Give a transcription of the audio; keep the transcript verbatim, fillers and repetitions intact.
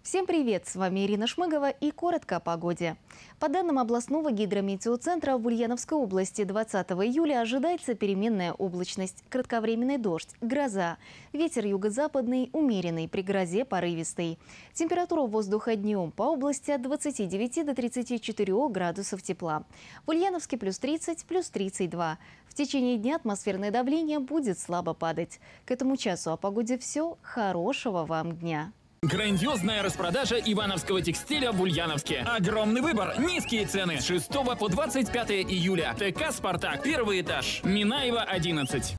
Всем привет! С вами Ирина Шмыгова и коротко о погоде. По данным областного гидрометеоцентра, в Ульяновской области двадцатого июля ожидается переменная облачность, кратковременный дождь, гроза. Ветер юго-западный умеренный, при грозе порывистый. Температура воздуха днем по области от двадцати девяти до тридцати четырёх градусов тепла. В Ульяновске плюс тридцать, плюс тридцать два. В течение дня атмосферное давление будет слабо падать. К этому часу о погоде все. Хорошего вам дня! Грандиозная распродажа ивановского текстиля в Ульяновске. Огромный выбор, низкие цены. С шестого по двадцать пятое июля. ТК «Спартак», первый этаж. Минаева, одиннадцать.